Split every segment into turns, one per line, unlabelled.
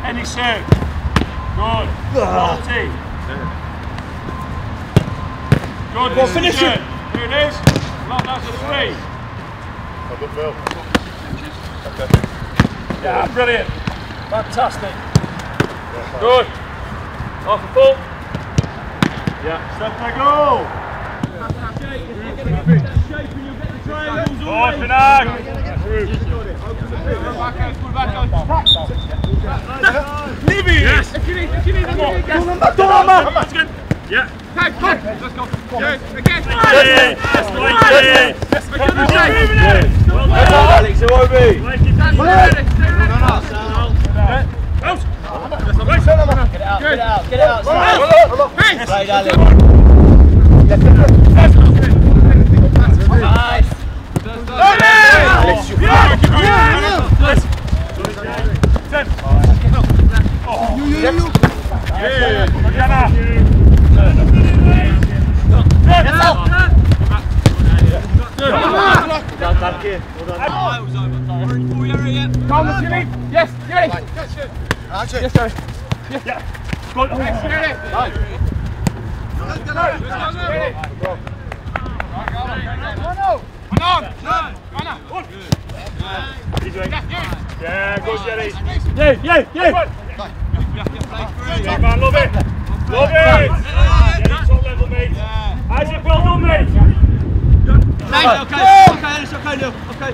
Any serve. Good. Quality. Good.
Go on, finish it.
Here it is. Well, that's a 3.
Well done, Bill. Okay.
Yeah, brilliant. Fantastic. Good. Off the full. Yeah. Step and go. Forward, Finag. Leave it. Yes. If you need to go. That's good. Yeah.
Let's go. Yes, again.
Yes,
Alex, it won't be. Get it out. Right, Alex. Nice.
Yes, yes.
Yes,
sir.
Yeah. Good. Yeah, good, Jerry. Yeah. Man, love it. Love it. Yeah, top level, mate. Isaac, well done, mate.
Nice. Okay, no. Okay.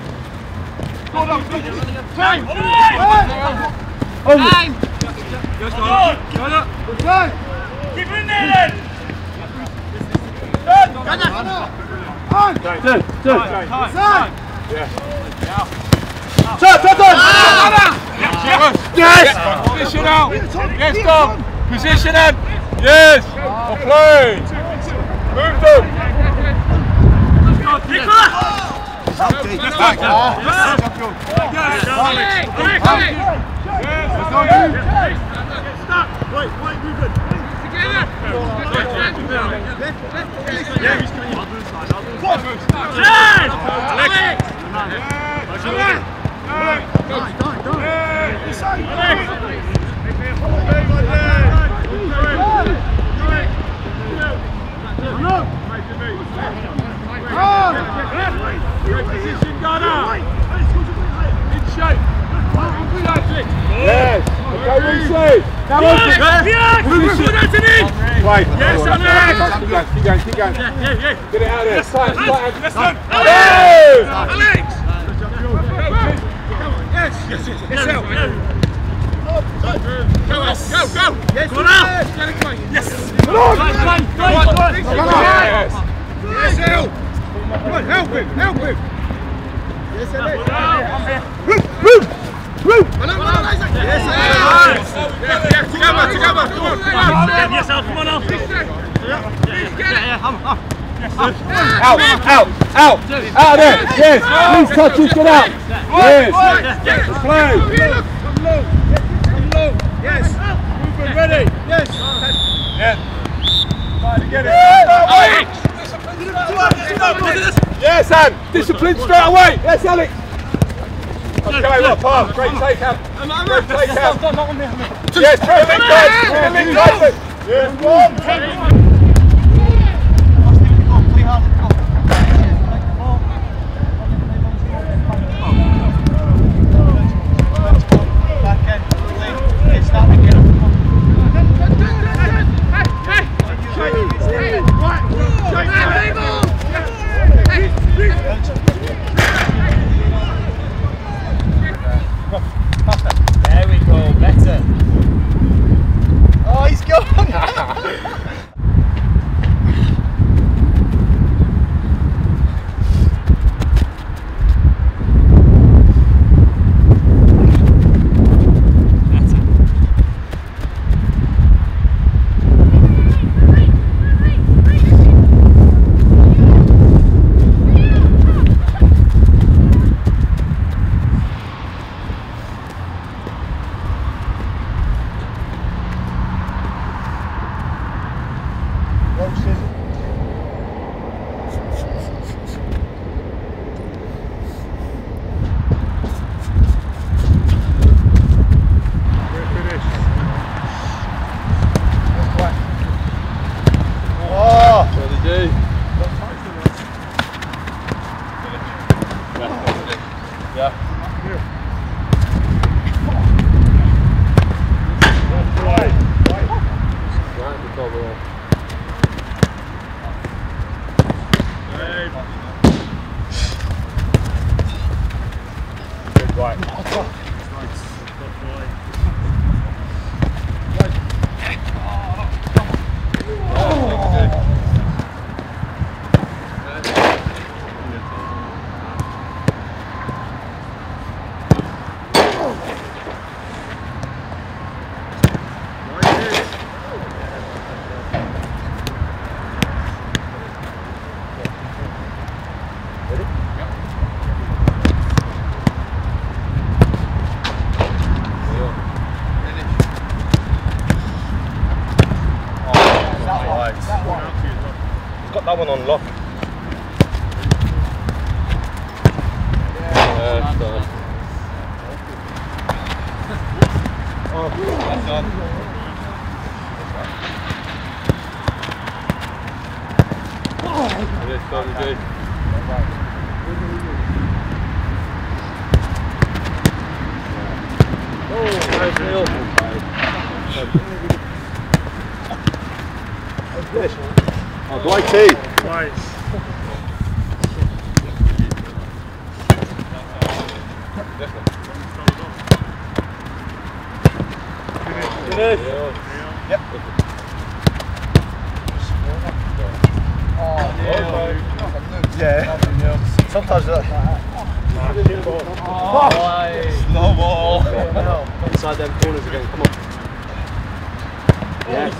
Time.
Time.
Keep it in there, then.
Yes. Position out. Yes, Tom. Position him. Yes. Well played. Move them. Yes. Okay, Lucy. Now open. Right. Yes, Alex. Keep going. Yeah. Get it out of there. Slide. Alex. Yes. Help. Go. Yes. Go now. Yes. Come on. Yes, help. Come on, help him. Yes, Alex. Move. Yes, together. Come on.
Yes, Al, come on, Al.
Out there. Yes. Please touch it. Get out. Yes. Play. Come low. Yes. Movement ready. Yes. Yeah. Try to get it. Yes, Anne. Discipline straight away. Yes, Alex. Okay, well, pass. Great take out. Yes, perfect. Yes, one.
that one on lock. Yeah, done. Oh, that's done. It is done, indeed. Oh, Neil. Oh, Dwight T.
Nice.
Finish. Yep. Oh, yeah. Sometimes that. Slow ball.
Inside them corners again, come on. Yes.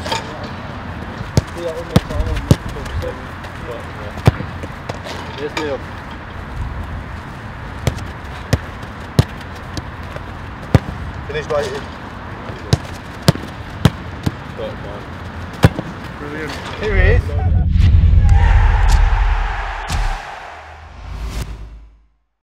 Yes, Neil.
Finish right here.
Brilliant.
Here he is.